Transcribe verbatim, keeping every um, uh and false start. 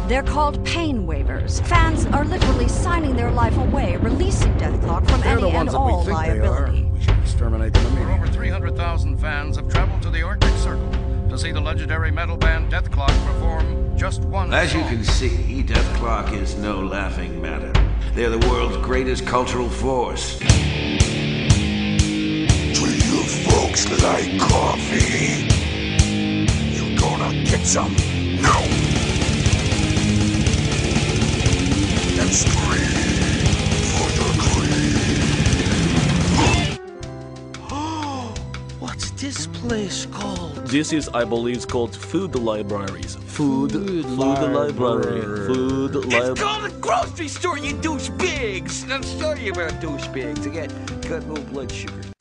They're called pain waivers. Fans are literally signing their life away, releasing Deathclock from They're any the and ones that we all think they are. liability. We should exterminate them For immediately. over three hundred thousand fans have traveled to the Arctic Circle to see the legendary metal band Deathclock perform just one As you song. can see, Deathclock is no laughing matter. They're the world's greatest cultural force. Do you folks like coffee? You gonna get some? No! And scream for the cream! What's this place called? This is, I believe, called food libraries. Food, food, library. library. Food library. It's called a grocery store, you douchebags! I'm sorry about douchebags. I got, got low blood sugar.